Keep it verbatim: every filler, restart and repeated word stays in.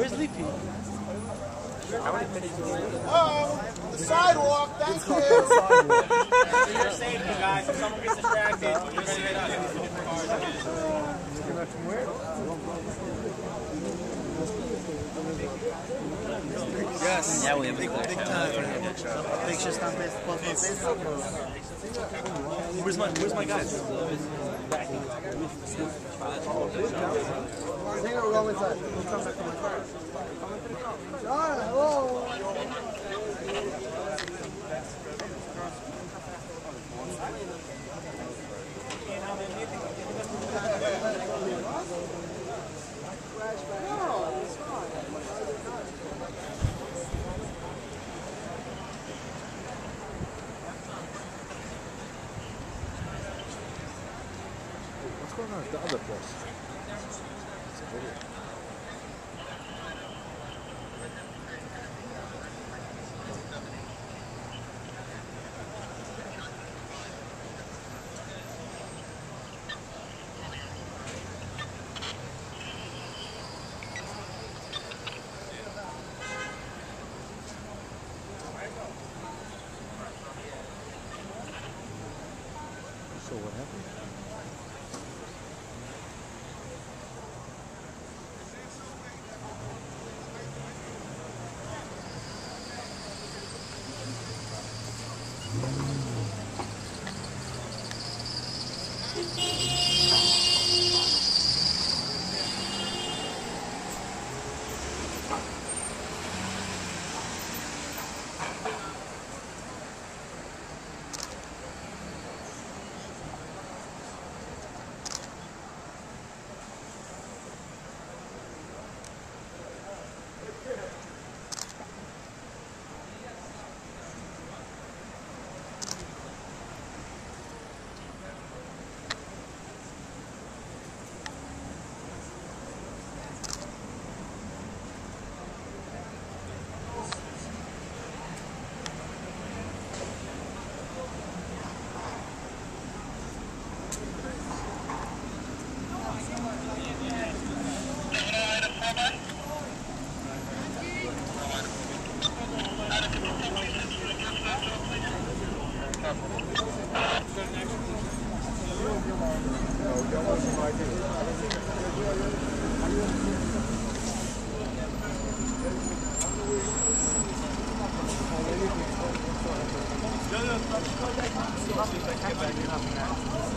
Where's Leafy? Oh, the sidewalk, thank you. You're safe, you guys. If someone gets distracted, you're going to get us. Yes. Yeah, we have big, big time. Pictures on Facebook. Where's my Where's my guy? Hang on, we're going inside. We'll come back to my car. John, hello. What's going on at the other place? It's a video. So what happened? Yo, yo,